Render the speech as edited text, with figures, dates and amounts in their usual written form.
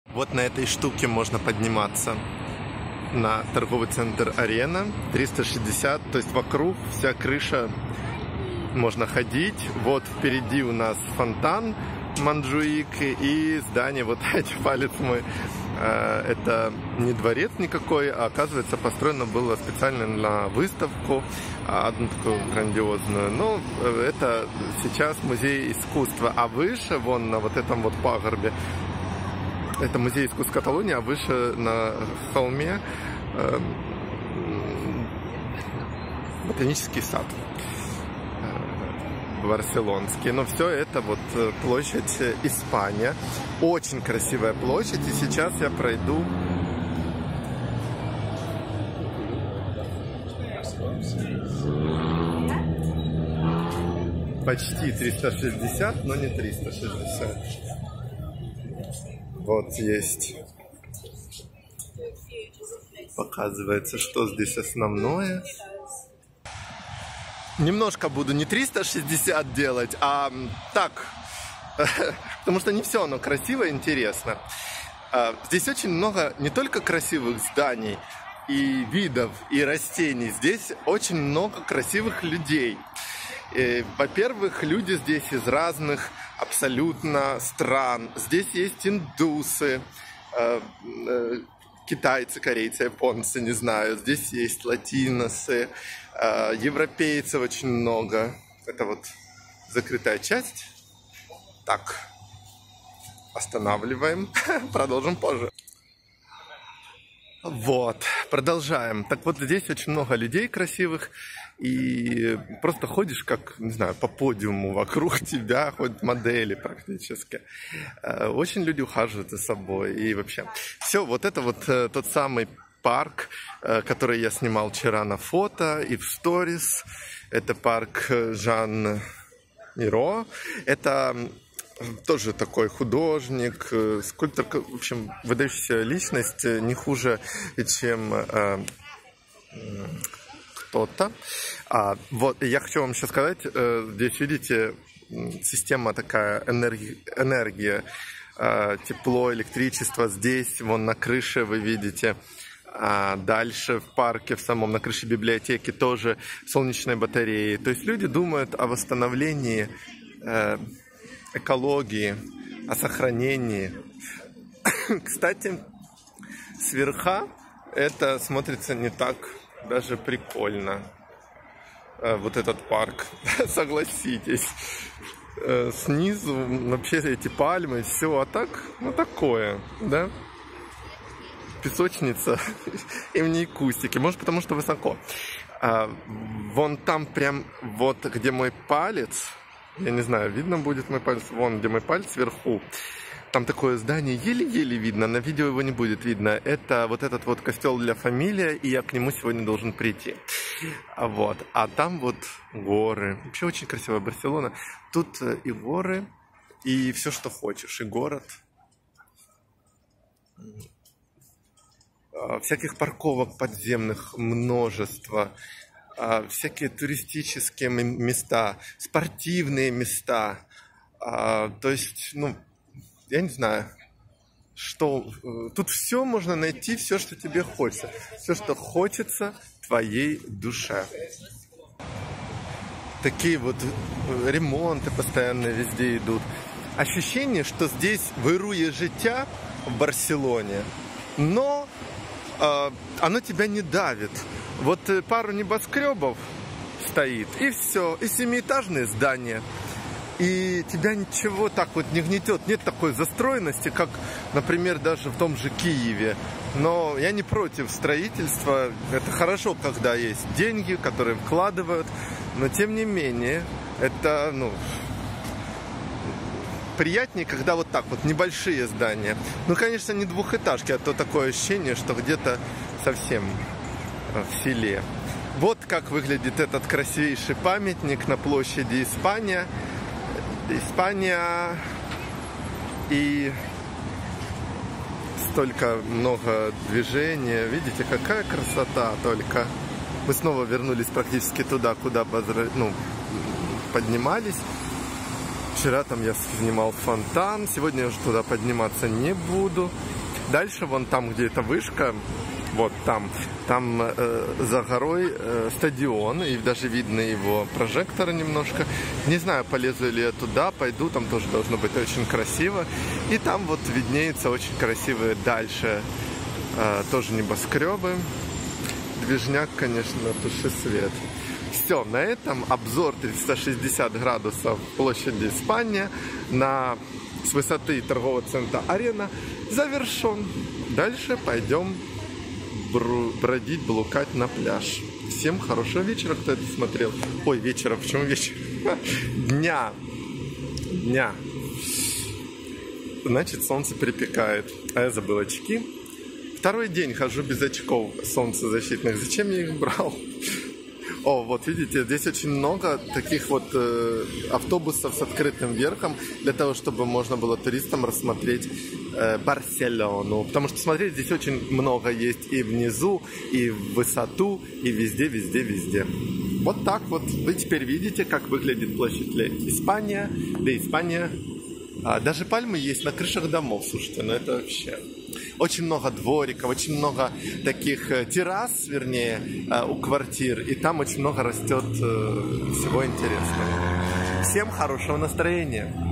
Вот на этой штуке можно подниматься на торговый центр Арена 360, то есть вокруг вся крыша, можно ходить. Вот впереди у нас фонтан Монджуик и здание, вот эти палец мой. Это не дворец никакой, а оказывается построено было специально на выставку, одну такую грандиозную. Но это сейчас музей искусства, а выше, вон на вот этом вот пагорбе, это музей искусств Каталонии, а выше на холме ботанический сад барселонский. Но все это вот площадь Испания. Очень красивая площадь. И сейчас я пройду почти 360, но не 360. Вот есть. Показывается, что здесь основное. Немножко буду не 360 делать, а так, потому что не все оно красиво и интересно. Здесь очень много не только красивых зданий и видов, и растений. Здесь очень много красивых людей. Во-первых, люди здесь из разных абсолютно стран. Здесь есть индусы, китайцы, корейцы, японцы, не знаю. Здесь есть латиносы, европейцев очень много. Это вот закрытая часть. Так, останавливаем. Продолжим позже. Вот, продолжаем. Так вот, здесь очень много людей красивых. И просто ходишь, как, не знаю, по подиуму, вокруг тебя ходят модели практически. Очень люди ухаживают за собой и вообще. Все, вот это вот тот самый парк, который я снимал вчера на фото и в сторис. Это парк Жан Миро. Это тоже такой художник, скульптор, в общем, выдающаяся личность, не хуже, чем кто-то. Вот, я хочу вам сейчас сказать, здесь, видите, система такая, энергия, тепло, электричество. Здесь, вон на крыше вы видите, дальше в парке, в самом, на крыше библиотеки тоже солнечные батареи. То есть люди думают о восстановлении экологии, о сохранении. Кстати, сверха это смотрится не так даже прикольно. Вот этот парк, согласитесь. Снизу вообще эти пальмы, все, а так, ну такое, да? Песочница и в ней кустики, может потому что высоко. Вон там прям, вот где мой палец, я не знаю, видно будет мой палец, вон где мой палец вверху. Там такое здание, еле-еле видно, на видео его не будет видно. Это вот этот вот костел для фамилия, и я к нему сегодня должен прийти. Вот. А там вот горы. Вообще очень красивая Барселона. Тут и горы, и все, что хочешь, и город. Всяких парковок подземных множество. Всякие туристические места, спортивные места. То есть, ну, я не знаю, что тут все можно найти, все, что тебе хочется, все, что хочется твоей душе. Такие вот ремонты постоянно везде идут. Ощущение, что здесь вирує життя в Барселоне, но оно тебя не давит. Вот пару небоскребов стоит, и все, и семиэтажные здания. И тебя ничего так вот не гнетет. Нет такой застроенности, как, например, даже в том же Киеве. Но я не против строительства. Это хорошо, когда есть деньги, которые вкладывают. Но, тем не менее, это, ну, приятнее, когда вот так вот, небольшие здания. Ну, конечно, не двухэтажки, а то такое ощущение, что где-то совсем в селе. Вот как выглядит этот красивейший памятник на площади Испания, и столько много движения. Видите, какая красота только. Мы снова вернулись практически туда, куда поднимались. Вчера там я снимал фонтан, сегодня я уже туда подниматься не буду. Дальше вон там, где эта вышка, вот там за горой стадион, и даже видно его прожекторы немножко. Не знаю, полезу ли я туда, пойду, там тоже должно быть очень красиво. И там вот виднеются очень красивые дальше тоже небоскребы. Движняк, конечно, туши свет. Все, на этом обзор 360 градусов площади Испания с высоты торгового центра Арена завершен. Дальше пойдем бродить, блукать на пляж. Всем хорошего вечера, кто это смотрел. Ой, вечера, почему вечер? Дня. Значит, солнце припекает. А я забыл очки. Второй день хожу без очков солнцезащитных. Зачем я их брал? О, вот видите, здесь очень много таких вот автобусов с открытым верхом, для того, чтобы можно было туристам рассмотреть Барселону. Потому что смотреть здесь очень много есть и внизу, и в высоту, и везде. Вот так вот вы теперь видите, как выглядит площадь Испания. Да, Испания. Даже пальмы есть на крышах домов, слушайте, ну это вообще... Очень много двориков, очень много таких террас, вернее, у квартир. И там очень много растет всего интересного. Всем хорошего настроения!